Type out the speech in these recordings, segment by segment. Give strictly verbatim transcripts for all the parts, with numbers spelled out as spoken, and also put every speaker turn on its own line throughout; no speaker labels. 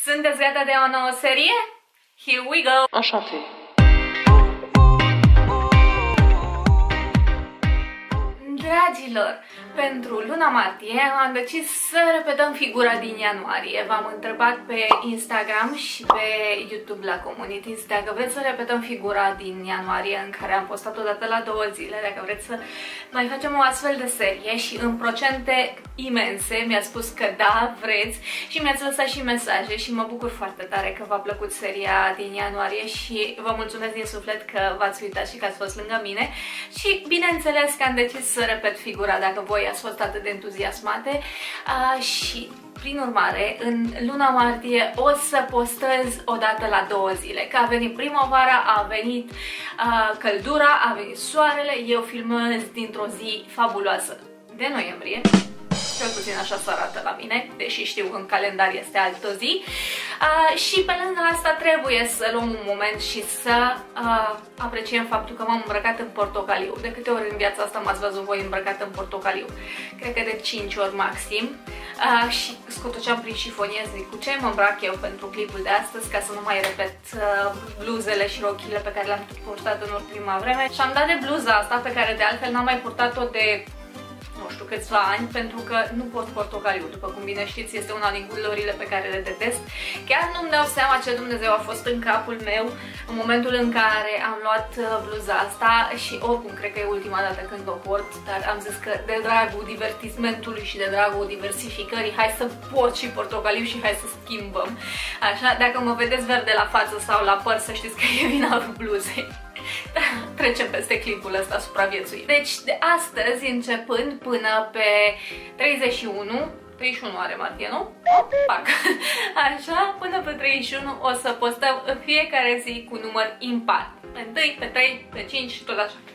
Sunteți gata de o nouă serie? Here we go!
Așa fi.
Dragilor, pentru luna martie am decis să repetăm figura din ianuarie. V-am întrebat pe Instagram și pe YouTube la Communities dacă vreți să repetăm figura din ianuarie, în care am postat odată la două zile, dacă vreți să mai facem o astfel de serie, și în procente imense mi-a spus că da, vreți, și mi-ați lăsat și mesaje și mă bucur foarte tare că v-a plăcut seria din ianuarie și vă mulțumesc din suflet că v-ați uitat și că ați fost lângă mine. Și bineînțeles că am decis să repet figura dacă voi ați fost atât de entuziasmate. uh, și prin urmare în luna martie o să postez o dată la două zile, că a venit primăvara, a venit uh, căldura, a venit soarele, eu filmez dintr-o zi fabuloasă de noiembrie. Cel puțin așa se arată la mine, deși știu că în calendar este altă zi. Uh, și pe lângă asta trebuie să luăm un moment și să uh, apreciem faptul că m-am îmbrăcat în portocaliu. De câte ori în viața asta m-ați văzut voi îmbrăcat în portocaliu? Cred că de cinci ori maxim. Uh, și scotoceam prin șifonier, zic, cu ce mă îmbrac eu pentru clipul de astăzi, ca să nu mai repet uh, bluzele și rochile pe care le-am purtat în ultima vreme. Și am dat de bluza asta, pe care de altfel n-am mai purtat-o de nu știu câțiva ani, pentru că nu port portocaliu, după cum bine știți, este una din culorile pe care le detest. Chiar nu-mi dau seama ce Dumnezeu a fost în capul meu în momentul în care am luat bluza asta și oricum cred că e ultima dată când o port, dar am zis că de dragul divertismentului și de dragul diversificării, hai să port și portocaliu și hai să schimbăm. Așa, dacă mă vedeți verde la față sau la păr, să știți că e vina bluzei. Trecem peste clipul ăsta supraviețuit. Deci de astăzi începând până pe treizeci și unu, treizeci și unu are martie, nu? Pac. Așa, până pe treizeci și unu o să postăm în fiecare zi cu număr impar. Pe unu, pe trei, pe cinci și tot așa.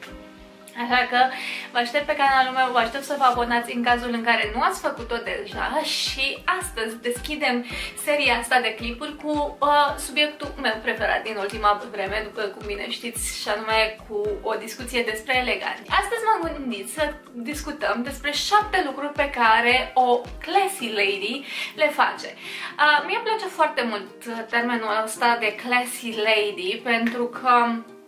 Așa că vă aștept pe canalul meu, vă aștept să vă abonați în cazul în care nu ați făcut-o deja. Și astăzi deschidem seria asta de clipuri cu uh, subiectul meu preferat din ultima vreme, după cum bine știți, și anume cu o discuție despre eleganță. Astăzi m-am gândit să discutăm despre șapte lucruri pe care o classy lady le face. Uh, Mie îmi place foarte mult termenul ăsta de classy lady, pentru că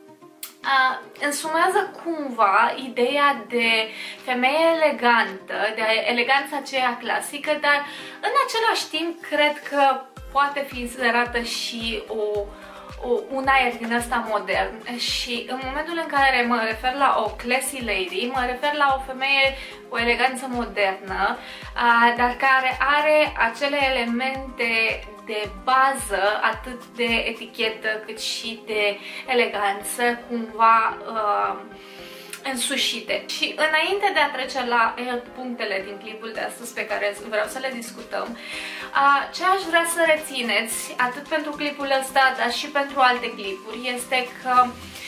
Uh, însumează cumva ideea de femeie elegantă, de eleganța aceea clasică, dar în același timp cred că poate fi inserată și o, o, un aer din ăsta modern. Și în momentul în care mă refer la o classy lady, mă refer la o femeie cu eleganță modernă, uh, dar care are acele elemente de bază, atât de etichetă cât și de eleganță, cumva uh, însușite. Și înainte de a trece la uh, punctele din clipul de astăzi pe care vreau să le discutăm, uh, ce aș vrea să rețineți, atât pentru clipul ăsta, dar și pentru alte clipuri, este că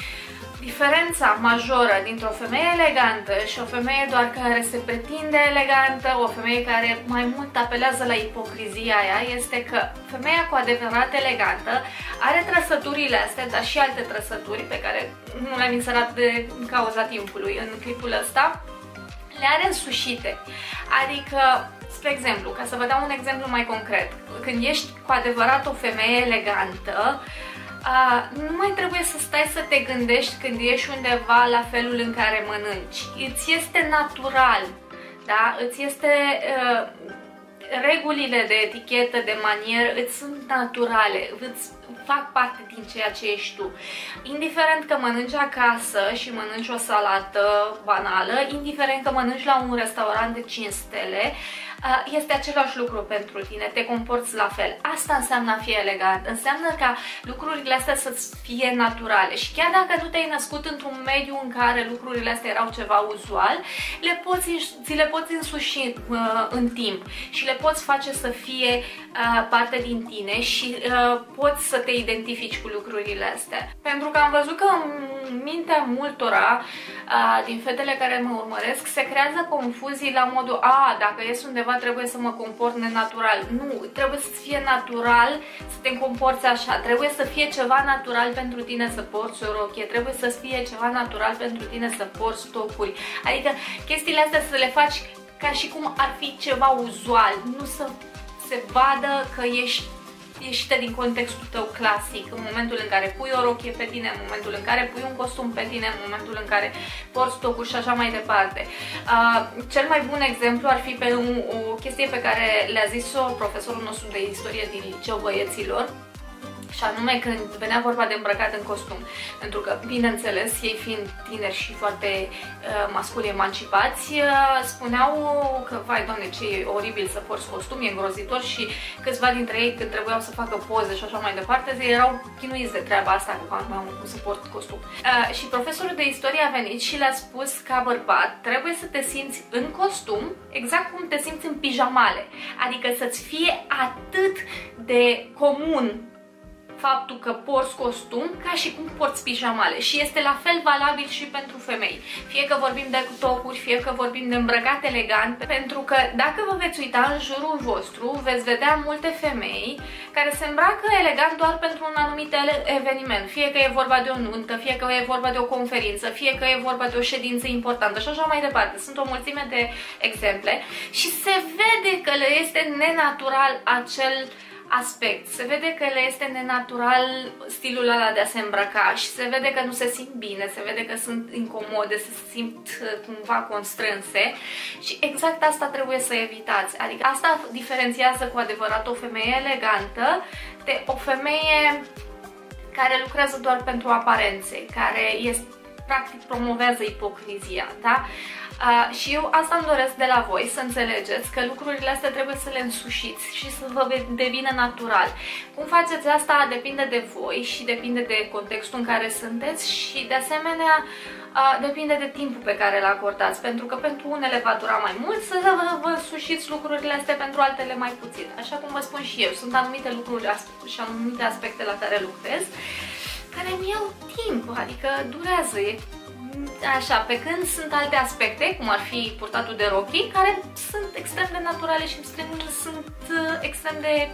diferența majoră dintre o femeie elegantă și o femeie doar care se pretinde elegantă, o femeie care mai mult apelează la ipocrizia aia, este că femeia cu adevărat elegantă are trăsăturile astea, dar și alte trăsături pe care nu le-am inserat de cauza timpului în clipul ăsta, le are însușite. Adică, spre exemplu, ca să vă dau un exemplu mai concret, când ești cu adevărat o femeie elegantă, Uh, nu mai trebuie să stai să te gândești când ești undeva la felul în care mănânci. Îți este natural, da? Îți este... Uh, regulile de etichetă, de manieră, îți sunt naturale, îți fac parte din ceea ce ești tu. Indiferent că mănânci acasă și mănânci o salată banală, indiferent că mănânci la un restaurant de cinci stele, este același lucru pentru tine, te comporți la fel. Asta înseamnă a fi elegant, înseamnă ca lucrurile astea să fie naturale. Și chiar dacă nu te-ai născut într-un mediu în care lucrurile astea erau ceva uzual, le poți, ți le poți însuși uh, în timp și le poți face să fie uh, parte din tine și uh, poți să te identifici cu lucrurile astea. Pentru că am văzut că în mintea multora uh, din fetele care mă urmăresc se creează confuzii la modul, a, dacă ies undeva trebuie să mă comport nenatural. Nu, trebuie să fie natural să te comporți așa, trebuie să fie ceva natural pentru tine să porți o rochie, trebuie să fie ceva natural pentru tine să porți topuri. Adică chestiile astea să le faci ca și cum ar fi ceva uzual, nu să se vadă că ești ieșite din contextul tău clasic, în momentul în care pui o rochie pe tine, în momentul în care pui un costum pe tine, în momentul în care porți tocuri și așa mai departe. Uh, cel mai bun exemplu ar fi pe un, o chestie pe care le-a zis-o profesorul nostru de istorie din liceu băieților, și anume când venea vorba de îmbrăcat în costum. Pentru că, bineînțeles, ei fiind tineri și foarte uh, masculi emancipați, uh, spuneau că, vai doamne, ce e oribil să porți costum, e îngrozitor, și câțiva dintre ei, când trebuiau să facă poze și așa mai departe, erau chinuiți de treaba asta, că am cum să port costum. Uh, și profesorul de istorie a venit și le-a spus, ca bărbat, trebuie să te simți în costum exact cum te simți în pijamale. Adică să-ți fie atât de comun faptul că porți costum ca și cum porți pijamale, și este la fel valabil și pentru femei. Fie că vorbim de topuri, fie că vorbim de îmbrăcat elegant, pentru că dacă vă veți uita în jurul vostru, veți vedea multe femei care se îmbracă elegant doar pentru un anumit eveniment, fie că e vorba de o nuntă, fie că e vorba de o conferință, fie că e vorba de o ședință importantă și așa mai departe. Sunt o mulțime de exemple și se vede că le este nenatural acel aspect. Se vede că le este nenatural stilul ăla de a se îmbrăca și se vede că nu se simt bine, se vede că sunt incomode, se simt cumva constrânse, și exact asta trebuie să evitați. Adică asta diferențiază cu adevărat o femeie elegantă de o femeie care lucrează doar pentru aparențe, care este, practic promovează ipocrizia, da? Uh, și eu asta îmi doresc de la voi, să înțelegeți că lucrurile astea trebuie să le însușiți și să vă devină natural. Cum faceți asta depinde de voi și depinde de contextul în care sunteți și de asemenea uh, depinde de timpul pe care îl acordați, pentru că pentru unele va dura mai mult să vă, vă însușiți lucrurile astea, pentru altele mai puțin. Așa cum vă spun și eu, sunt anumite lucruri și anumite aspecte la care lucrez care mi iau timp, adică durează, e așa, pe când sunt alte aspecte, cum ar fi purtatul de rochii, care sunt extrem de naturale și extrem, sunt extrem de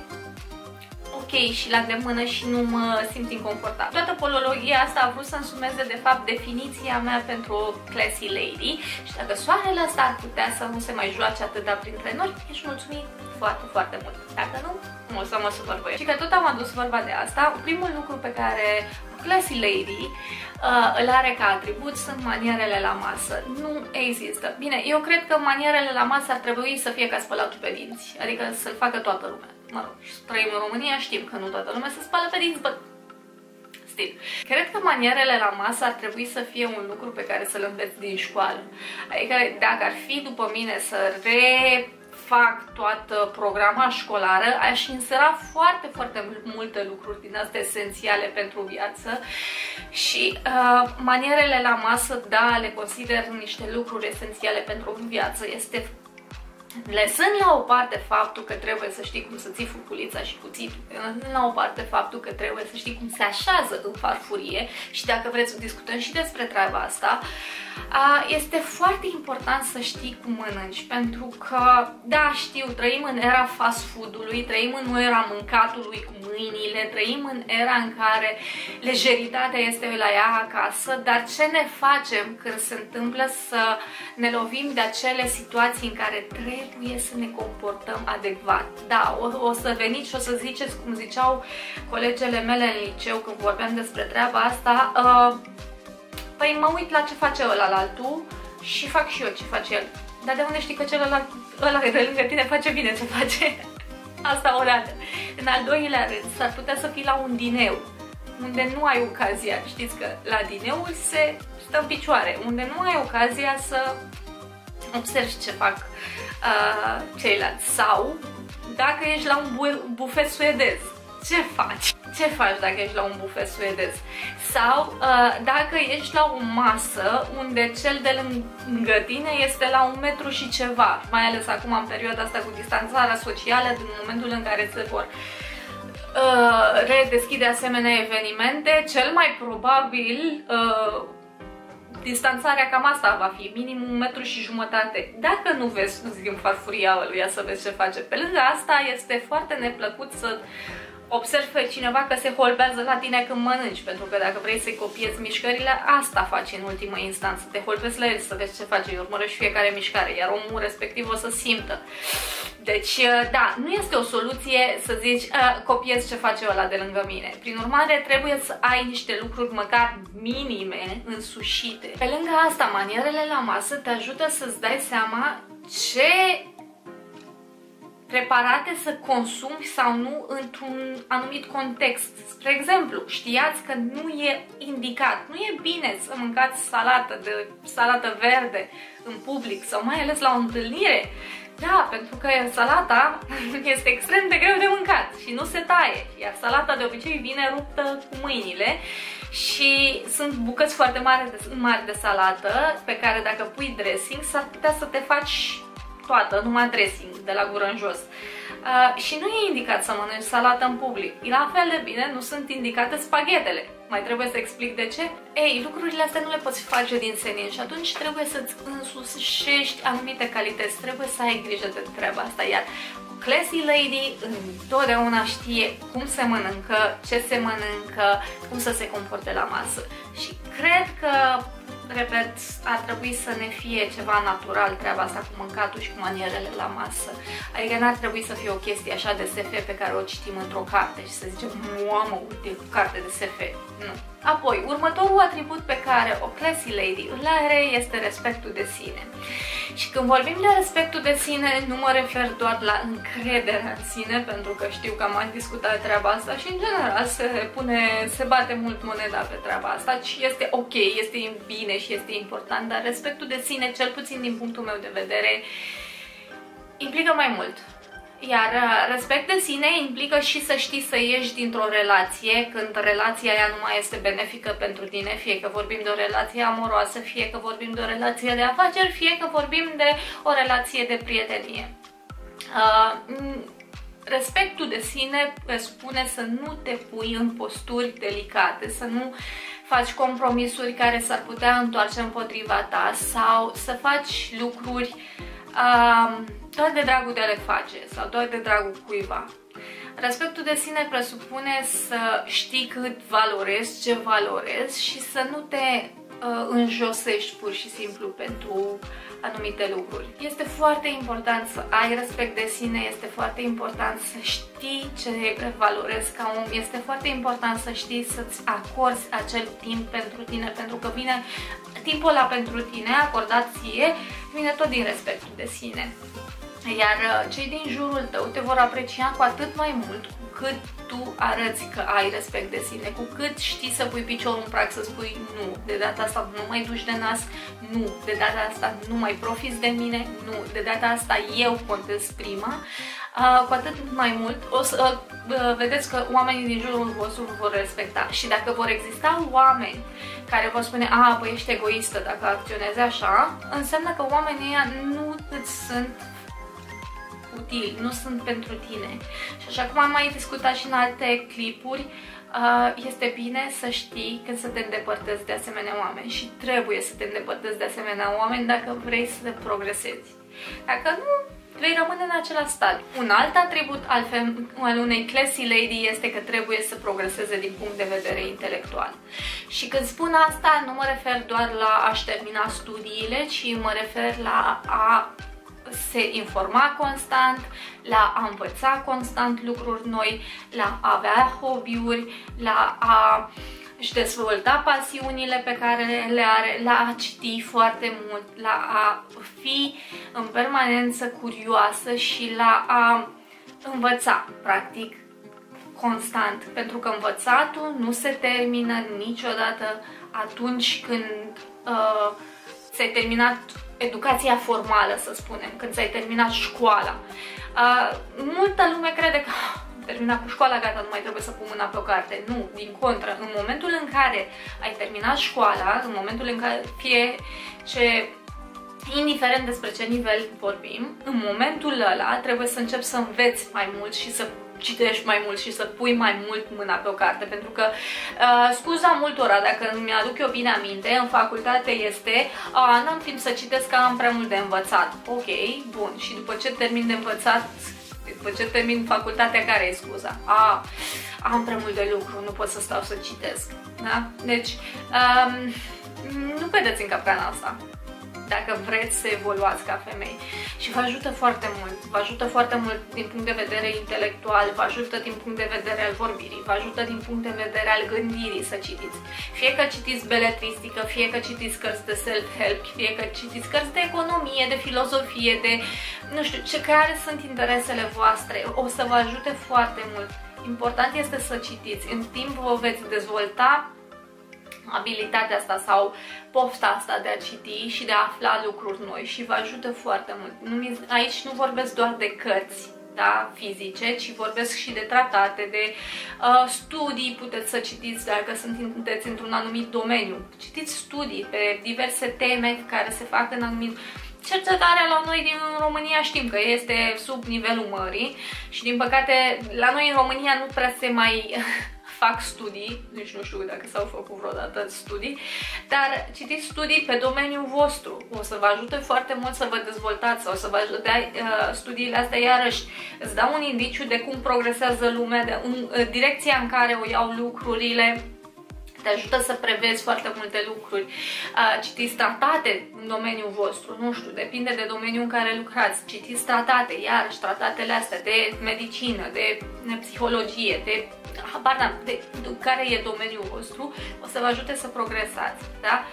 ok și la îndemână și nu mă simt inconfortabil. Toată polologia asta a vrut să însumeze de fapt definiția mea pentru o classy lady, și dacă soarele ăsta ar putea să nu se mai joace atâta printre noi, ești mulțumit foarte, foarte mult. Dacă nu, o să mă supăr pe el. Și că tot am adus vorba de asta, primul lucru pe care o classy lady uh, îl are ca atribut sunt manierele la masă. Nu există. Bine, eu cred că manierele la masă ar trebui să fie ca spălatul pe dinți, adică să-l facă toată lumea. Mă rog, trăim în România, știm că nu toată lumea se spală pe dinți, but still. Cred că manierele la masă ar trebui să fie un lucru pe care să-l înveți din școală. Adică dacă ar fi după mine să refac toată programa școlară, aș insera foarte, foarte multe lucruri din astea esențiale pentru viață și uh, manierele la masă, da, le consider niște lucruri esențiale pentru viață. Este lăsând la o parte faptul că trebuie să știi cum să ții furculița și cuțitul, lăsând la o parte faptul că trebuie să știi cum se așează în farfurie, și dacă vreți să discutăm și despre treaba asta, este foarte important să știi cum mănânci, pentru că, da, știu, trăim în era fast food-ului, trăim în era mâncatului cu mâinile, trăim în era în care lejeritatea este la ea acasă, dar ce ne facem când se întâmplă să ne lovim de acele situații în care trebuie să ne comportăm adecvat? Da, o, o să veniți și o să ziceți, cum ziceau colegele mele în liceu când vorbeam despre treaba asta, uh, păi mă uit la ce face ăla la altul și fac și eu ce face el. Dar de unde știi că celălalt, ăla de lângă tine face bine ce face? Asta o dată. În al doilea rând, s-ar putea să fii la un dineu unde nu ai ocazia, știți că la dineuri se stă în picioare, unde nu ai ocazia să observi ce fac uh, ceilalți. Sau dacă ești la un bu bufet suedez, ce faci? Ce faci dacă ești la un bufet suedez? Sau uh, dacă ești la o masă unde cel de lângă tine este la un metru și ceva, mai ales acum în perioada asta cu distanțarea socială, din momentul în care se vor uh, redeschide asemenea evenimente, cel mai probabil uh, distanțarea cam asta va fi, minim un metru și jumătate. Dacă nu vezi în farfuria lui să vezi ce face. Pe lângă asta este foarte neplăcut să observi pe cineva că se holbează la tine când mănânci, pentru că dacă vrei să-i copiezi mișcările, asta faci în ultimă instanță. Te holbezi la el să vezi ce face, îi urmărești fiecare mișcare, iar omul respectiv o să simtă. Deci, da, nu este o soluție să zici copiez ce face ăla de lângă mine. Prin urmare, trebuie să ai niște lucruri măcar minime însușite. Pe lângă asta, manierele la masă te ajută să-ți dai seama ce preparate să consumi sau nu într-un anumit context. Spre exemplu, știați că nu e indicat, nu e bine să mâncați salată de salată verde în public sau mai ales la o întâlnire. Da, pentru că salata este extrem de greu de mâncat și nu se taie. Iar salata de obicei vine ruptă cu mâinile și sunt bucăți foarte mari de, mari de salată pe care dacă pui dressing s-ar putea să te faci toată, numai dressing, de la gură în jos. Uh, și nu e indicat să mănânci salată în public. La fel de bine nu sunt indicate spaghetele. Mai trebuie să explic de ce? Ei, lucrurile astea nu le poți face din senin și atunci trebuie să-ți însușești anumite calități. Trebuie să ai grijă de treaba asta. Iar Classy Lady întotdeauna știe cum se mănâncă, ce se mănâncă, cum să se comporte la masă. Și cred că, repet, ar trebui să ne fie ceva natural treaba asta cu mâncatul și cu manierele la masă. Adică n-ar trebui să fie o chestie așa de S F pe care o citim într-o carte și să zicem, mamă, uite, carte de S F. Nu. Apoi, următorul atribut pe care o Classy Lady îl are este respectul de sine. Și când vorbim de respectul de sine, nu mă refer doar la încrederea în sine, pentru că știu că am mai discutat treaba asta și în general se pune, se bate mult moneda pe treaba asta și este ok, este bine și este important, dar respectul de sine, cel puțin din punctul meu de vedere, implică mai mult. Iar respect de sine implică și să știi să ieși dintr-o relație când relația aia nu mai este benefică pentru tine, fie că vorbim de o relație amoroasă, fie că vorbim de o relație de afaceri, fie că vorbim de o relație de prietenie. Uh, respectul de sine presupune să nu te pui în posturi delicate, să nu faci compromisuri care s-ar putea întoarce împotriva ta sau să faci lucruri uh, doar de dragul de a le face sau doar de dragul cuiva. Respectul de sine presupune să știi cât valorezi, ce valorezi și să nu te uh, înjosești pur și simplu pentru anumite lucruri. Este foarte important să ai respect de sine, este foarte important să știi ce valorezi ca om, este foarte important să știi să-ți acorzi acel timp pentru tine, pentru că vine timpul ăla pentru tine, acordat ție, vine tot din respectul de sine. Iar cei din jurul tău te vor aprecia cu atât mai mult cu cât tu arăți că ai respect de sine, cu cât știi să pui piciorul în prag, să spui nu, de data asta nu mai duci de nas, nu, de data asta nu mai profiți de mine, nu, de data asta eu contez prima, uh, cu atât mai mult o să uh, vedeți că oamenii din jurul vostru vor respecta. Și dacă vor exista oameni care vor spune, a, băi, ești egoistă dacă acționezi așa, înseamnă că oamenii ăia nu îți sunt utili, nu sunt pentru tine. Și așa cum am mai discutat și în alte clipuri, este bine să știi când să te îndepărtezi de asemenea oameni și trebuie să te îndepărtezi de asemenea oameni dacă vrei să progresezi. Dacă nu, vei rămâne în același stadiu. Un alt atribut al, al unei Classy Lady este că trebuie să progreseze din punct de vedere intelectual. Și când spun asta, nu mă refer doar la a-și termina studiile, ci mă refer la a se informa constant, la a învăța constant lucruri noi, la a avea hobby-uri, la a își dezvolta pasiunile pe care le are, la a citi foarte mult, la a fi în permanență curioasă și la a învăța, practic, constant. Pentru că învățatul nu se termină niciodată atunci când uh, ți-ai terminat educația formală, să spunem, când ți-ai terminat școala. Uh, multă lume crede că am terminat cu școala, gata, nu mai trebuie să pun mâna pe o carte. Nu, din contră, în momentul în care ai terminat școala, în momentul în care fie ce, indiferent despre ce nivel vorbim, în momentul ăla trebuie să începi să înveți mai mult și să citești mai mult și să pui mai mult mâna pe o carte, pentru că uh, scuza multora, dacă mi-aduc eu bine aminte, în facultate este n-am timp să citesc că am prea mult de învățat. Ok, bun, și după ce termin de învățat, după ce termin facultatea, care e scuza? A, am prea mult de lucru, nu pot să stau să citesc. Da? Deci, um, nu vedeți în capcana asta. dacă vreți să evoluați ca femei. Și vă ajută foarte mult, vă ajută foarte mult din punct de vedere intelectual, vă ajută din punct de vedere al vorbirii, vă ajută din punct de vedere al gândirii să citiți. Fie că citiți beletristică, fie că citiți cărți de self-help, fie că citiți cărți de economie, de filozofie, de, nu știu, ce care sunt interesele voastre, o să vă ajute foarte mult. Important este să citiți, în timp vă veți dezvolta abilitatea asta sau pofta asta de a citi și de a afla lucruri noi și vă ajută foarte mult. Aici nu vorbesc doar de cărți, da, fizice, ci vorbesc și de tratate, de uh, studii, puteți să citiți dacă sunteți într-un anumit domeniu. Citiți studii pe diverse teme care se fac în anumit. Cercetarea la noi din România știm că este sub nivelul mării și din păcate la noi în România nu prea se mai fac studii, nici nu știu dacă s-au făcut vreodată studii, dar citiți studii pe domeniul vostru. O să vă ajute foarte mult să vă dezvoltați sau să vă ajute uh, studiile astea, iarăși îți dau un indiciu de cum progresează lumea, de un, uh, direcția în care o iau lucrurile. Te ajută să prevezi foarte multe lucruri. Citiți tratate în domeniul vostru, nu știu, depinde de domeniul în care lucrați. Citiți tratate, iarăși tratatele astea de medicină, de psihologie, de habar n-am, de, de care e domeniul vostru, o să vă ajute să progresați, da?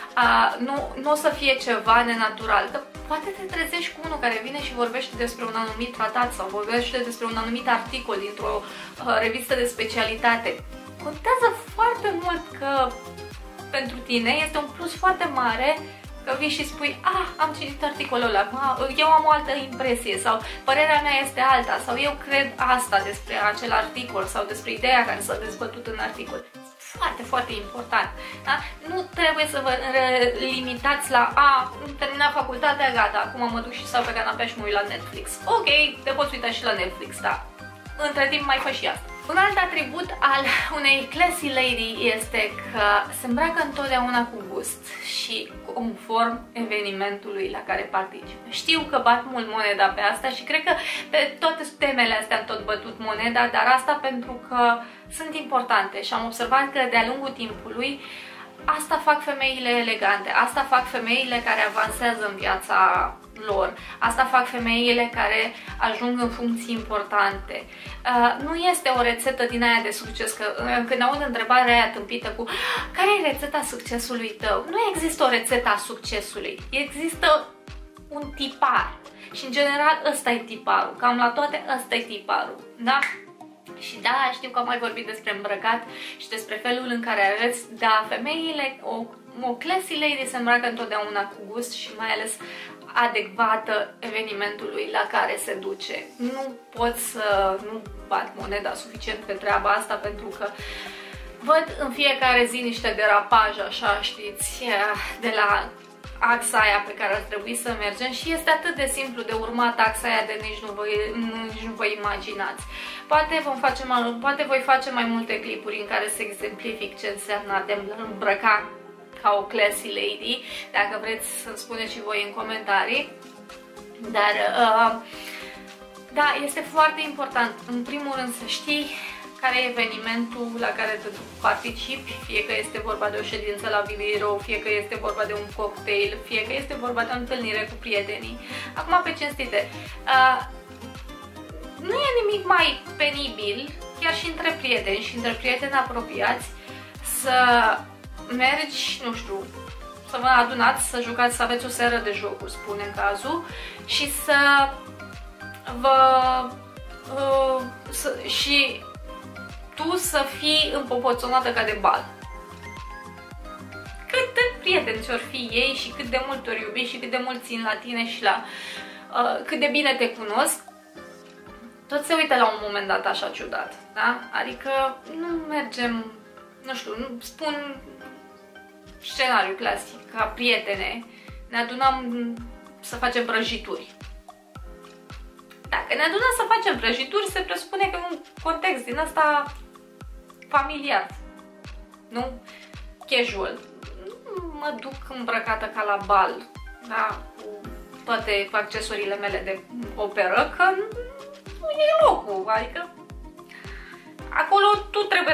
A, nu, nu o să fie ceva nenatural, că poate te trezești cu unul care vine și vorbește despre un anumit tratat sau vorbește despre un anumit articol dintr-o uh, revistă de specialitate. Contează foarte mult că pentru tine este un plus foarte mare că vii și spui, ah, am citit articolul ăla, eu am o altă impresie sau părerea mea este alta sau eu cred asta despre acel articol sau despre ideea care s-a dezbătut în articol. Foarte, foarte important. Da? Nu trebuie să vă limitați la a, am terminat facultatea, gata, acum mă duc și stau pe canapea și mă uit la Netflix. Ok, te poți uita și la Netflix, da. Între timp mai fă și asta. Un alt atribut al unei classy lady este că se îmbracă întotdeauna cu gust și conform evenimentului la care participă. Știu că bat mult moneda pe asta și cred că pe toate temele astea am tot bătut moneda, dar asta pentru că sunt importante și am observat că de-a lungul timpului asta fac femeile elegante, asta fac femeile care avansează în viața lor, asta fac femeile care ajung în funcții importante. Uh, nu este o rețetă din aia de succes, că uh, când aud întrebarea aia tâmpită cu care e rețeta succesului tău, nu există o rețetă a succesului, există un tipar și în general ăsta e tiparul, cam la toate ăsta e tiparul, da? Și da, știu că am mai vorbit despre îmbrăcat și despre felul în care arăți, da, femeile, o, o classy lady se îmbracă întotdeauna cu gust și mai ales adecvată evenimentului la care se duce. Nu pot să nu bat moneda suficient pe treaba asta pentru că văd în fiecare zi niște derapaje, așa, știți, de la axa aia pe care ar trebui să mergem și este atât de simplu de urmat axa aia de nici nu vă, nici nu vă imaginați. Poate, vom face mai, poate voi face mai multe clipuri în care să exemplific ce înseamnă a te îmbrăca ca o classy lady, dacă vreți să-mi spuneți și voi în comentarii. Dar, uh, da, este foarte important, în primul rând, să știi care e evenimentul la care te participi, fie că este vorba de o ședință la birou, fie că este vorba de un cocktail, fie că este vorba de o întâlnire cu prietenii. Acum, pe cinstite, uh, nu e nimic mai penibil, chiar și între prieteni și între prieteni apropiați, să mergi, nu știu, să vă adunați, să jucați, să aveți o seară de jocuri, spune în cazul, și să vă... Uh, să, și tu să fii împopoțonată ca de bal. Cât de prieteni ți-or fi ei și cât de mult ori iubi și cât de mult țin la tine și la uh, cât de bine te cunosc, tot se uită la un moment dat așa ciudat, da? Adică nu mergem, nu știu, nu spun scenariu clasic, ca prietene, ne adunăm să facem prăjituri. Dacă ne adunăm să facem prăjituri, se presupune că e un context din ăsta familiar, nu casual. Nu mă duc îmbrăcată ca la bal, da, cu toate accesoriile mele de operă, că nu e locul, adică acolo tu trebuie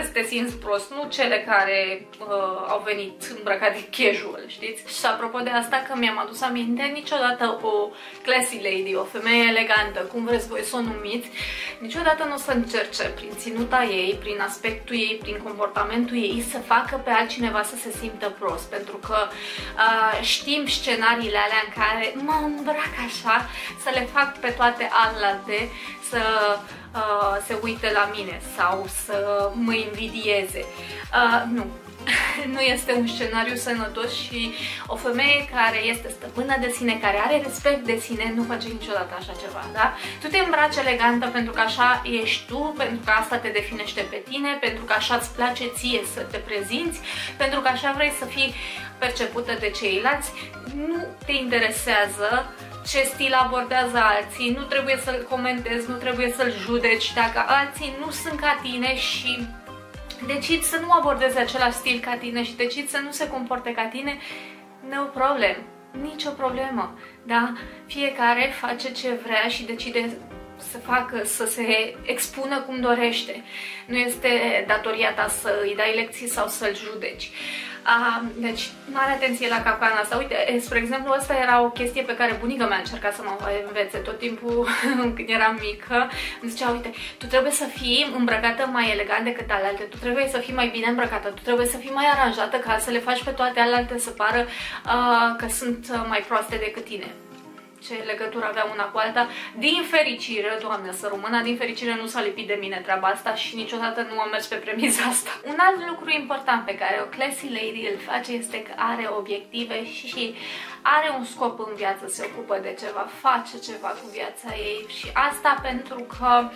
să te simți prost, nu cele care uh, au venit îmbrăcate casual, știți? Și apropo de asta, că mi-am adus aminte, niciodată o classy lady, o femeie elegantă, cum vreți voi să o numiți, niciodată nu o să încerce prin ținuta ei, prin aspectul ei, prin comportamentul ei, să facă pe altcineva să se simtă prost, pentru că uh, știm scenariile alea în care mă îmbrac așa, să le fac pe toate alte să uh, se uite la mine sau să mă invidieze. Uh, nu. Nu este un scenariu sănătos și o femeie care este stăpână de sine, care are respect de sine, nu face niciodată așa ceva, da? Tu te îmbraci elegantă pentru că așa ești tu, pentru că asta te definește pe tine, pentru că așa îți place ție să te prezinți, pentru că așa vrei să fii percepută de ceilalți. Nu te interesează ce stil abordează alții, nu trebuie să-l comentezi, nu trebuie să-l judeci dacă alții nu sunt ca tine și decid să nu abordeze același stil ca tine și decid să nu se comporte ca tine, no problem, nicio problemă, da? Fiecare face ce vrea și decide să facă, să se expună cum dorește. Nu este datoria ta să îi dai lecții sau să-l judeci. Uh, deci, mare atenție la capcana asta. Uite, spre exemplu, asta era o chestie pe care bunica mea a încercat să mă învețe tot timpul când eram mică. Îmi zicea, uite, tu trebuie să fii îmbrăcată mai elegant decât alaltă, tu trebuie să fii mai bine îmbrăcată, tu trebuie să fii mai aranjată ca să le faci pe toate alaltă să pară uh, că sunt mai proaste decât tine. Ce legătură avea una cu alta. Din fericire, Doamne să rămână, din fericire nu s-a lipit de mine treaba asta și niciodată nu am mers pe premisa asta. Un alt lucru important pe care o classy lady îl face este că are obiective și, și are un scop în viață, se ocupă de ceva, face ceva cu viața ei și asta pentru că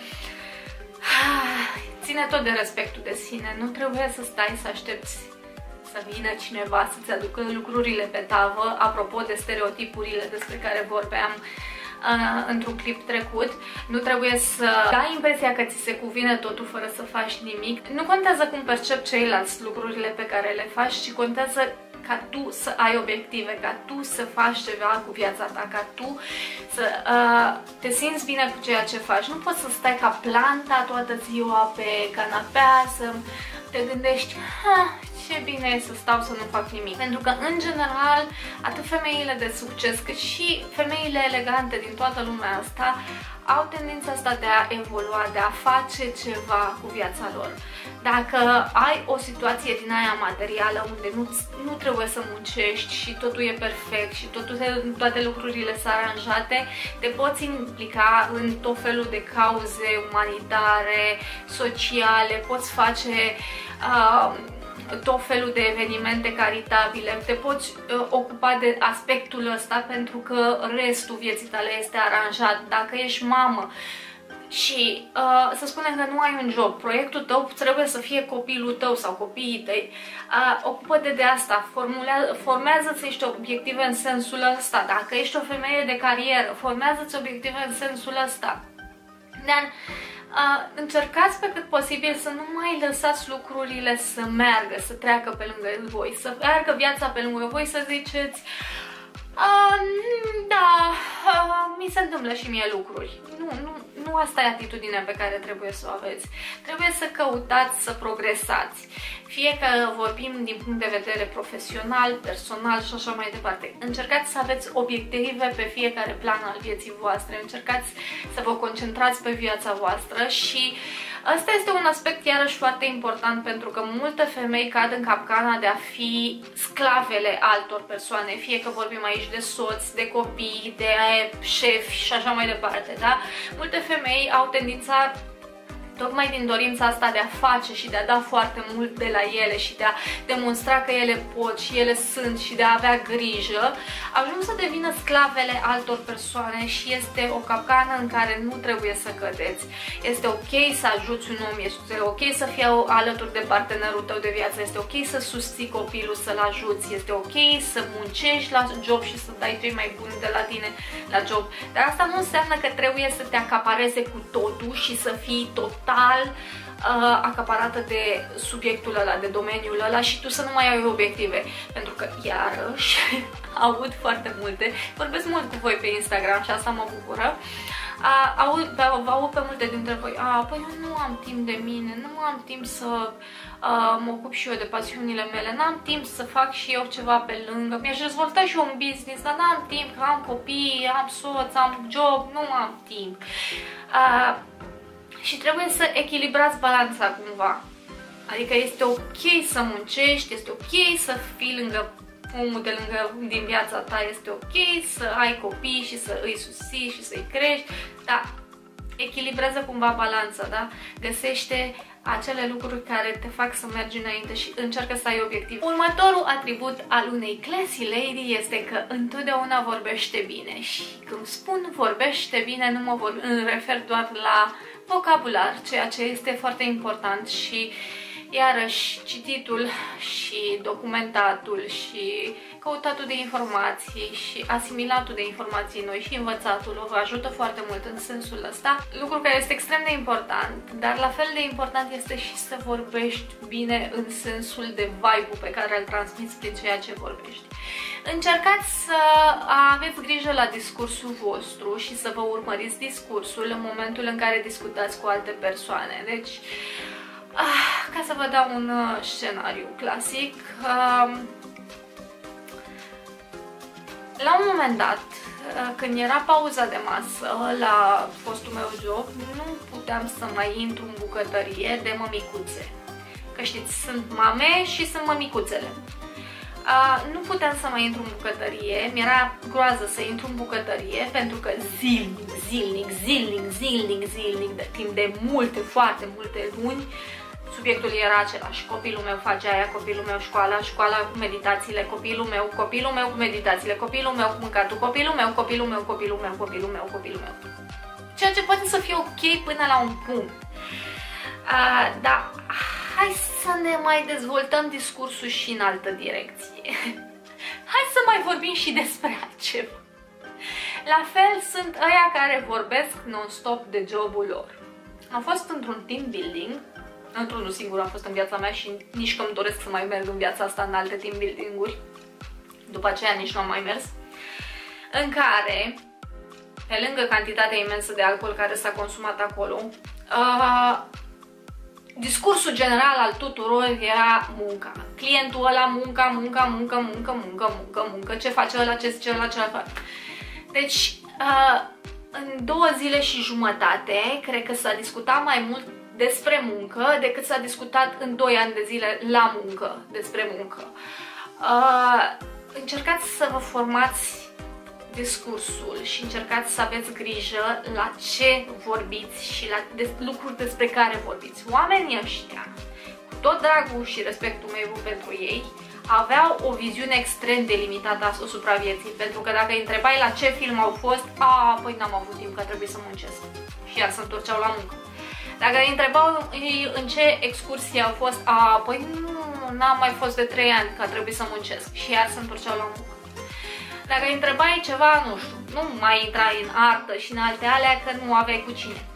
ține tot de respectul de sine. Nu trebuie să stai să aștepți să vină cineva să-ți aducă lucrurile pe tavă, apropo de stereotipurile despre care vorbeam uh, într-un clip trecut. Nu trebuie să dai impresia că ți se cuvine totul fără să faci nimic. Nu contează cum percep ceilalți lucrurile pe care le faci, ci contează ca tu să ai obiective, ca tu să faci ceva cu viața ta, ca tu să uh, te simți bine cu ceea ce faci. Nu poți să stai ca planta toată ziua pe canapea, să te gândești, ce bine e să stau să nu fac nimic. Pentru că, în general, atât femeile de succes, cât și femeile elegante din toată lumea asta au tendința asta de a evolua, de a face ceva cu viața lor. Dacă ai o situație din aia materială unde nu, nu trebuie să muncești și totul e perfect și totul, toate lucrurile sunt aranjate, te poți implica în tot felul de cauze umanitare, sociale, poți face uh, tot felul de evenimente caritabile, te poți uh, ocupa de aspectul ăsta pentru că restul vieții tale este aranjat. Dacă ești mamă și uh, să spunem că nu ai un job, proiectul tău trebuie să fie copilul tău sau copiii tăi, uh, ocupă-te de asta, formează-ți niște obiective în sensul ăsta. Dacă ești o femeie de carieră, formează-ți obiective în sensul ăsta. Dar Uh, încercați pe cât posibil să nu mai lăsați lucrurile să meargă, să treacă pe lângă voi, să meargă viața pe lângă voi, să ziceți uh, da, uh, mi se întâmplă și mie lucruri. Nu, nu, nu asta e atitudinea pe care trebuie să o aveți. Trebuie să căutați să progresați. Fie că vorbim din punct de vedere profesional, personal și așa mai departe. Încercați să aveți obiective pe fiecare plan al vieții voastre. Încercați să vă concentrați pe viața voastră și asta este un aspect iarăși foarte important, pentru că multe femei cad în capcana de a fi sclavele altor persoane, fie că vorbim aici de soți, de copii, de șefi și așa mai departe, da? Multe femei au tendința, tocmai din dorința asta de a face și de a da foarte mult de la ele și de a demonstra că ele pot și ele sunt și de a avea grijă, ajung să devină sclavele altor persoane și este o capcană în care nu trebuie să cădeți. Este ok să ajuți un om, este ok să fii alături de partenerul tău de viață, este ok să susții copilul, să-l ajuți, este ok să muncești la job și să dai cei mai buni de la tine la job. Dar asta nu înseamnă că trebuie să te acapareze cu totul și să fii tot total uh, acaparată de subiectul ăla, de domeniul ăla și tu să nu mai ai obiective. Pentru că, iarăși, aud foarte multe, vorbesc mult cu voi pe Instagram și asta mă bucură, aud, aud pe multe dintre voi, a, păi eu nu am timp de mine, nu am timp să a, mă ocup și eu de pasiunile mele, n-am timp să fac și eu ceva pe lângă, mi-aș dezvolta și eu un business, dar n-am timp, că am copii, am soț, am job, nu am timp. A, și trebuie să echilibrați balanța cumva. Adică este ok să muncești, este ok să fii lângă omul de lângă din viața ta, este ok să ai copii și să îi susții și să-i crești, dar echilibrează cumva balanța, da? Găsește acele lucruri care te fac să mergi înainte și încearcă să ai obiectiv. Următorul atribut al unei classy lady este că întotdeauna vorbește bine și când spun vorbește bine nu mă vor, îmi refer doar la vocabular, ceea ce este foarte important și iarăși cititul și documentatul și căutatul de informații și asimilatul de informații noi și învățatul vă ajută foarte mult în sensul ăsta, lucru care este extrem de important, dar la fel de important este și să vorbești bine în sensul de vibe-ul pe care îl transmiți prin ceea ce vorbești. Încercați să aveți grijă la discursul vostru și să vă urmăriți discursul în momentul în care discutați cu alte persoane. Deci, Ah, ca să vă dau un uh, scenariu clasic, uh, la un moment dat, uh, când era pauza de masă la fostul meu job, nu puteam să mai intru în bucătărie de mămicuțe. Că știți, sunt mame și sunt mămicuțele. Uh, nu puteam să mai intru în bucătărie, mi-era groază să intru în bucătărie pentru că zilnic, zilnic, zilnic, zilnic, zilnic, de timp de multe, foarte multe luni, subiectul era același. Copilul meu face aia, copilul meu școala, școala cu meditațiile, copilul meu, copilul meu cu meditațiile, copilul meu cu mâncatul, copilul meu, copilul meu, copilul meu, copilul meu, copilul meu. Ceea ce poate să fie ok până la un punct. Uh, dar hai să ne mai dezvoltăm discursul și în altă direcție. Hai să mai vorbim și despre altceva. La fel sunt ăia care vorbesc non-stop de jobul lor. Am fost într-un team building, într-unul singur am fost în viața mea și nici că îmi doresc să mai merg în viața asta în alte team building-uri. După aceea nici nu am mai mers. În care, pe lângă cantitatea imensă de alcool care s-a consumat acolo, uh, discursul general al tuturor era munca. Clientul ăla, munca, munca, muncă, muncă, muncă, muncă, muncă, ce face ăla, ce zice ăla, ce face. Deci, uh, în două zile și jumătate, cred că s-a discutat mai mult despre muncă decât s-a discutat în doi ani de zile la muncă, despre muncă. Uh, încercați să vă formați discursul și încercați să aveți grijă la ce vorbiți și la des lucruri despre care vorbiți. Oamenii ăștia, cu tot dragul și respectul meu pentru ei, aveau o viziune extrem de limitată asupra vieții, pentru că dacă îi întrebai la ce film au fost, a, păi n-am avut timp, că trebuie să muncesc. Și iar se întorceau la muncă. Dacă îi întrebau în ce excursie au fost, a, păi nu, n-am mai fost de trei ani, că trebuie să muncesc. Și iar se întorceau la muncă. Dacă îi întrebai ceva, nu știu, nu mai intrai în artă și în alte alea, că nu aveai cu cine.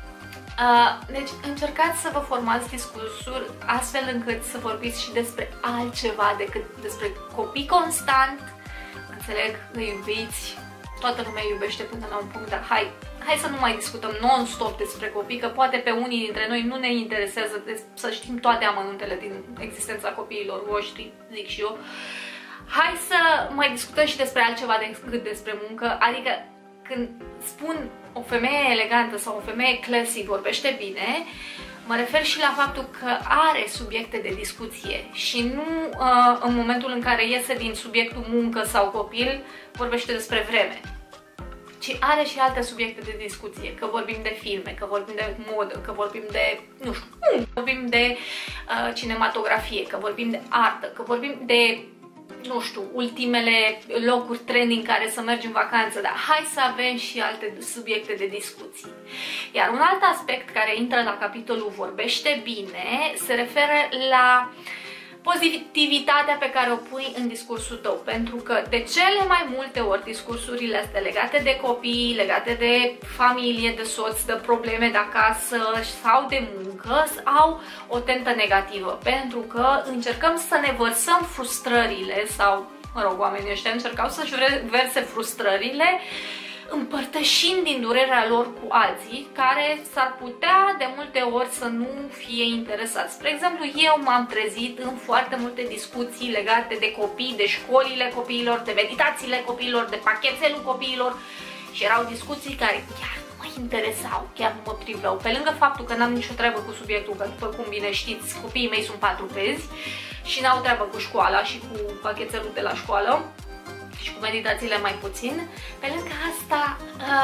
Uh, deci încercați să vă formați discursuri astfel încât să vorbiți și despre altceva decât despre copii constant. Înțeleg, îi iubiți, toată lumea iubește până la un punct, dar hai, hai să nu mai discutăm non-stop despre copii, că poate pe unii dintre noi nu ne interesează de, să știm toate amănuntele din existența copiilor voștri, zic și eu. Hai să mai discutăm și despre altceva decât despre muncă, adică când spun o femeie elegantă sau o femeie classy vorbește bine, mă refer și la faptul că are subiecte de discuție și nu uh, în momentul în care iese din subiectul muncă sau copil, vorbește despre vreme, ci are și alte subiecte de discuție, că vorbim de filme, că vorbim de modă, că vorbim de, nu știu, că vorbim de uh, cinematografie, că vorbim de artă, că vorbim de, nu știu, ultimele locuri trending în care să mergi în vacanță, dar hai să avem și alte subiecte de discuții. Iar un alt aspect care intră la capitolul vorbește bine se referă la pozitivitatea pe care o pui în discursul tău, pentru că de cele mai multe ori discursurile astea legate de copii, legate de familie, de soț, de probleme de acasă sau de muncă au o tentă negativă, pentru că încercăm să ne vărsăm frustrările sau, mă rog, oamenii ăștia încercau să-și verse frustrările împărtășind din durerea lor cu alții care s-ar putea de multe ori să nu fie interesați. Spre exemplu, eu m-am trezit în foarte multe discuții legate de copii, de școlile copiilor, de meditațiile copiilor, de pachetelul copiilor și erau discuții care chiar nu mă interesau, chiar nu mă priveau. Pe lângă faptul că n-am nicio treabă cu subiectul, că după cum bine știți, copiii mei sunt patrupezi și n-au treabă cu școala și cu pachetelul de la școală și cu meditațiile mai puțin. Pe lângă asta,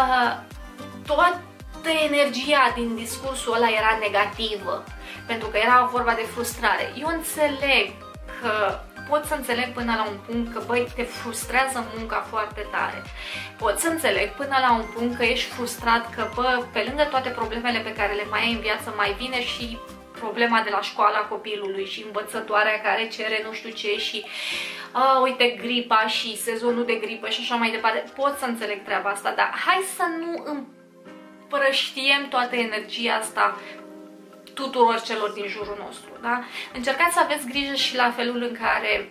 toată energia din discursul ăla era negativă, pentru că era vorba de frustrare. Eu înțeleg că pot să înțeleg până la un punct că, băi, te frustrează munca foarte tare. Pot să înțeleg până la un punct că ești frustrat că, bă, pe lângă toate problemele pe care le mai ai în viață, mai vine și problema de la școala copilului și învățătoarea care cere nu știu ce și a, uite, gripa și sezonul de gripă și așa mai departe. Pot să înțeleg treaba asta, dar hai să nu împrăștiem toată energia asta tuturor celor din jurul nostru, da? Încercați să aveți grijă și la felul în care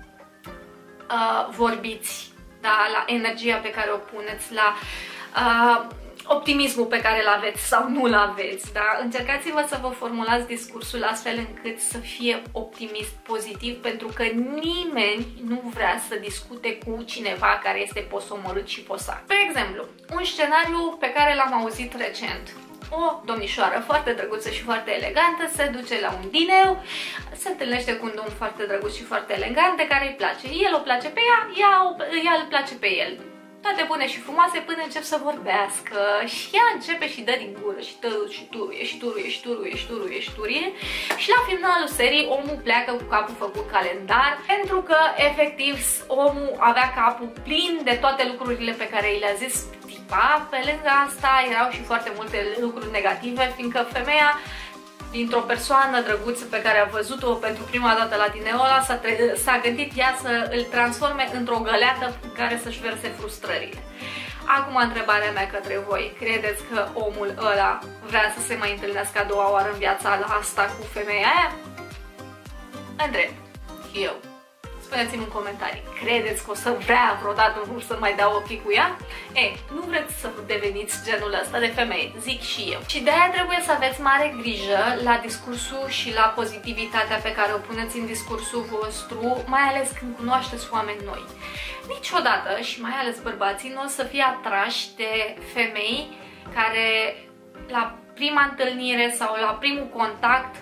uh, vorbiți, da? La energia pe care o puneți, la uh, optimismul pe care îl aveți sau nu îl aveți, da? Încercați-vă să vă formulați discursul astfel încât să fie optimist, pozitiv, pentru că nimeni nu vrea să discute cu cineva care este posomorât și posac. Spre exemplu, un scenariu pe care l-am auzit recent. O domnișoară foarte drăguță și foarte elegantă se duce la un dineu, se întâlnește cu un domn foarte drăguț și foarte elegant de care îi place. El o place pe ea, ea, ea îl place pe el. Toate bune și frumoase până încep să vorbească și ea începe și dă din gură și dă și turuie și turuie și turuie și turuie și turuie și la finalul serii omul pleacă cu capul făcut calendar pentru că efectiv omul avea capul plin de toate lucrurile pe care i le-a zis tipa. Pe lângă asta erau și foarte multe lucruri negative, fiindcă femeia, dintr-o persoană drăguță pe care a văzut-o pentru prima dată la dineul ăla, s-a gândit ea să îl transforme într-o găleată în care să-și verse frustrările. Acum întrebarea mea către voi, credeți că omul ăla vrea să se mai întâlnească a doua oară în viața asta cu femeia aia? Întreb. Eu. Spuneți-mi în comentarii, credeți că o să vrea vreodată să mai dau ochii cu ea? Ei, nu vreți să deveniți genul ăsta de femei, zic și eu. Și de-aia trebuie să aveți mare grijă la discursul și la pozitivitatea pe care o puneți în discursul vostru, mai ales când cunoașteți oameni noi. Niciodată, și mai ales bărbații, nu o să fie atrași de femei care la prima întâlnire sau la primul contact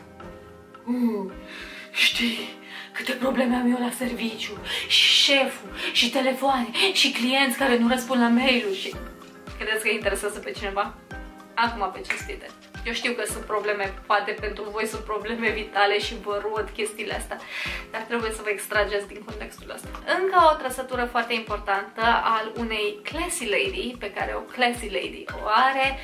uh, știi câte probleme am eu la serviciu, și șeful, și telefoane, și clienți care nu răspund la mail-uri și... Credeți că interesează pe cineva? Acum pe cinstite. Eu știu că sunt probleme, poate pentru voi sunt probleme vitale și vă rod chestiile astea, dar trebuie să vă extrageți din contextul ăsta. Încă o trăsătură foarte importantă al unei classy lady, pe care o classy lady o are,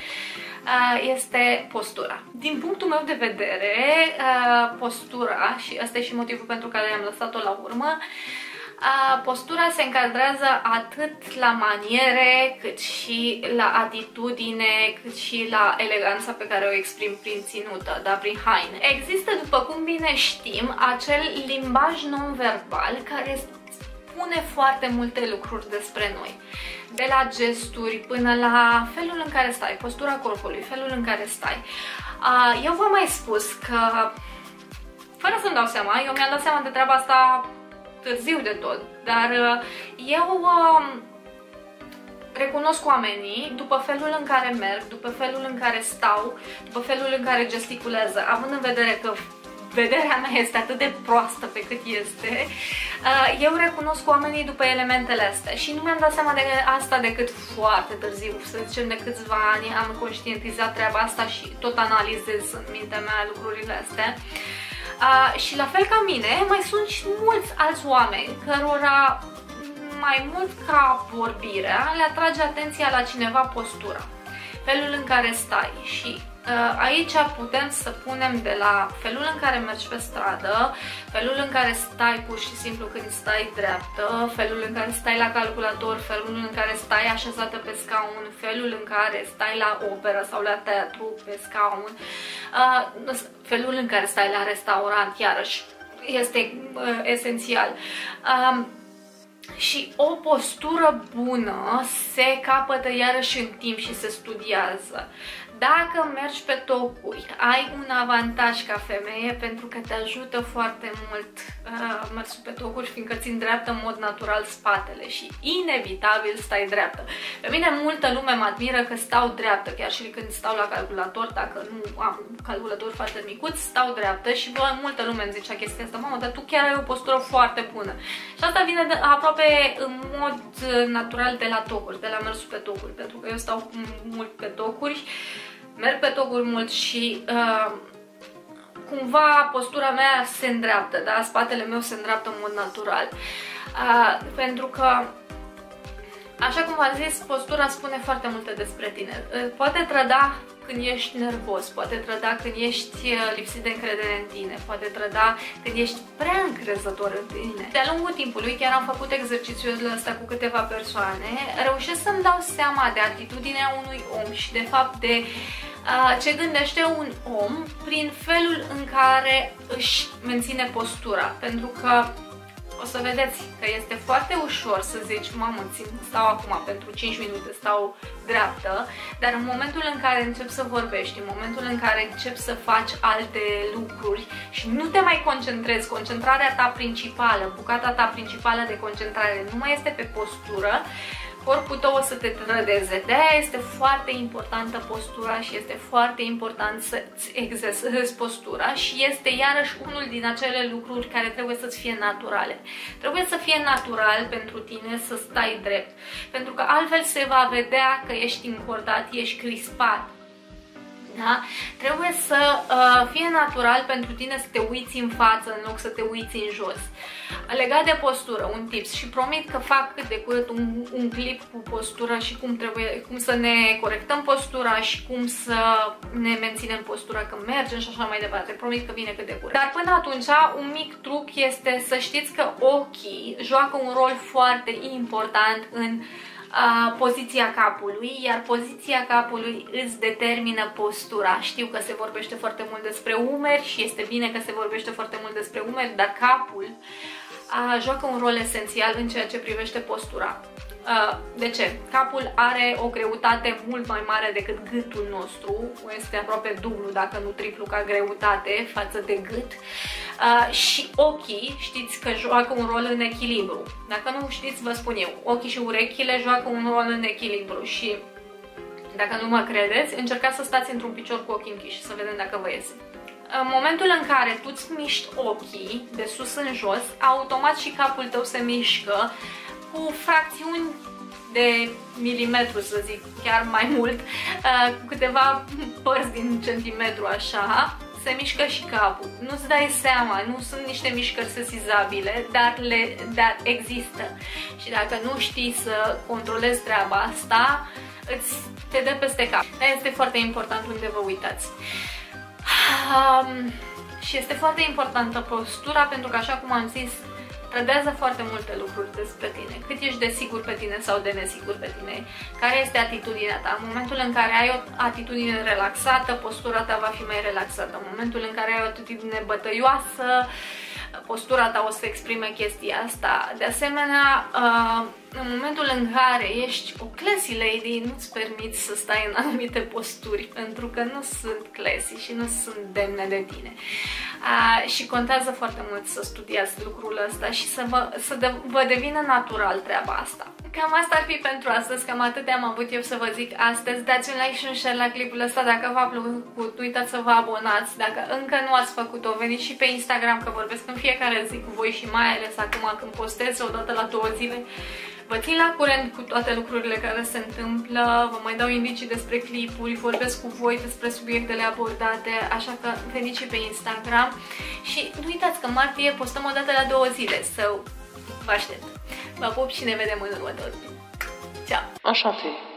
este postura. Din punctul meu de vedere, postura, și ăsta e și motivul pentru care am lăsat-o la urmă, postura se încadrează atât la maniere, cât și la atitudine, cât și la eleganța pe care o exprim prin ținută, da, prin haine. Există, după cum bine știm, acel limbaj non-verbal care spune foarte multe lucruri despre noi. De la gesturi până la felul în care stai, postura corpului, felul în care stai. Eu v-am mai spus că, fără să-mi dau seama, eu mi-am dat seama de treaba asta târziu de tot, dar eu uh, recunosc oamenii după felul în care merg, după felul în care stau, după felul în care gesticulează, având în vedere că vederea mea este atât de proastă pe cât este, uh, eu recunosc oamenii după elementele astea și nu mi-am dat seama de asta decât foarte târziu, să zicem de câțiva ani am conștientizat treaba asta și tot analizez în mintea mea lucrurile astea. Uh, și la fel ca mine, mai sunt și mulți alți oameni cărora mai mult ca vorbirea le atrage atenția la cineva postura, felul în care stai și uh, aici putem să punem de la felul în care mergi pe stradă, felul în care stai pur și simplu când stai dreaptă, felul în care stai la calculator, felul în care stai așezată pe scaun, felul în care stai la operă sau la teatru pe scaun, uh, felul în care stai la restaurant, iarăși, este uh, esențial. Uh, Și o postură bună se capătă iarăși în timp și se studiază. Dacă mergi pe tocuri, ai un avantaj ca femeie pentru că te ajută foarte mult uh, mersul pe tocuri, fiindcă ți îndreaptă în mod natural spatele și inevitabil stai dreaptă. Pe mine multă lume mă admiră că stau dreaptă, chiar și când stau la calculator, dacă nu am un calculator foarte micuț, stau dreaptă și bă, multă lume îmi zicea chestia asta, mamă, dar tu chiar ai o postură foarte bună. Și asta vine de, aproape în mod natural de la tocuri, de la mersul pe tocuri, pentru că eu stau mult pe tocuri, merg pe tocuri mult și uh, cumva postura mea se îndreaptă, da? Spatele meu se îndreaptă în mod natural. Uh, pentru că, așa cum v-am zis, postura spune foarte multe despre tine. Uh, poate trăda când ești nervos, poate trăda când ești lipsit de încredere în tine, poate trăda când ești prea încrezător în tine. De-a lungul timpului, chiar am făcut exercițiul ăsta cu câteva persoane, reușesc să-mi dau seama de atitudinea unui om și de fapt de uh, ce gândește un om prin felul în care își menține postura. Pentru că o să vedeți că este foarte ușor să zici, mamă, stau acum pentru cinci minute, stau dreaptă, dar în momentul în care începi să vorbești, în momentul în care începi să faci alte lucruri și nu te mai concentrezi, concentrarea ta principală, bucata ta principală de concentrare nu mai este pe postură, corpul tău o să te trădeze. De-aia este foarte importantă postura și este foarte important să-ți exersezi postura și este iarăși unul din acele lucruri care trebuie să-ți fie naturale. Trebuie să fie natural pentru tine să stai drept, pentru că altfel se va vedea că ești încordat, ești crispat. Da? Trebuie să uh, fie natural pentru tine să te uiți în față în loc să te uiți în jos. Legat de postură, un tips, și promit că fac cât de curând un, un clip cu postura și cum, trebuie, cum să ne corectăm postura și cum să ne menținem postura când mergem și așa mai departe. Promit că vine cât de curând. Dar până atunci, un mic truc este să știți că ochii joacă un rol foarte important în Uh, poziția capului, iar poziția capului îți determină postura. Știu că se vorbește foarte mult despre umeri și este bine că se vorbește foarte mult despre umeri, dar capul uh, joacă un rol esențial în ceea ce privește postura. Uh, de ce? Capul are o greutate mult mai mare decât gâtul nostru, este aproape dublu, dacă nu triplu ca greutate față de gât. Uh, și ochii, știți că joacă un rol în echilibru. Dacă nu știți, vă spun eu, ochii și urechile joacă un rol în echilibru și dacă nu mă credeți, încercați să stați într-un picior cu ochii închiși să vedem dacă vă iese. În momentul în care tu îți miști ochii de sus în jos, automat și capul tău se mișcă cu fracțiuni de milimetru, să zic, chiar mai mult, cu câteva părți din centimetru așa, se mișcă și capul. Nu-ți dai seama, nu sunt niște mișcări sesizabile, dar, le, dar există. Și dacă nu știi să controlezi treaba asta, îți te dă peste cap. Dar este foarte important unde vă uitați. Um, și este foarte importantă postura, pentru că, așa cum am zis, trădează foarte multe lucruri despre tine. Cât ești de sigur pe tine sau de nesigur pe tine, care este atitudinea ta. În momentul în care ai o atitudine relaxată, postura ta va fi mai relaxată. În momentul în care ai o atitudine bătăioasă, postura ta o să exprime chestia asta. De asemenea, în momentul în care ești o classy lady, nu-ți permiți să stai în anumite posturi, pentru că nu sunt classy și nu sunt demne de tine. Și contează foarte mult să studiați lucrul ăsta și să vă, să de, vă devină natural treaba asta. Cam asta ar fi pentru astăzi, cam atât am avut eu să vă zic astăzi. Dați un like și un share la clipul ăsta dacă v-a plăcut, uitați să vă abonați. Dacă încă nu ați făcut-o, veniți și pe Instagram, că vorbesc în fiecare zi cu voi și mai ales acum când postez o dată la două zile. Vă țin la curent cu toate lucrurile care se întâmplă, vă mai dau indicii despre clipuri, vorbesc cu voi despre subiectele abordate, așa că veniți și pe Instagram. Și nu uitați că martie postăm o dată la două zile, so vă aștept. Vă pup și ne vedem în următorul. Ceau!
Așa fi.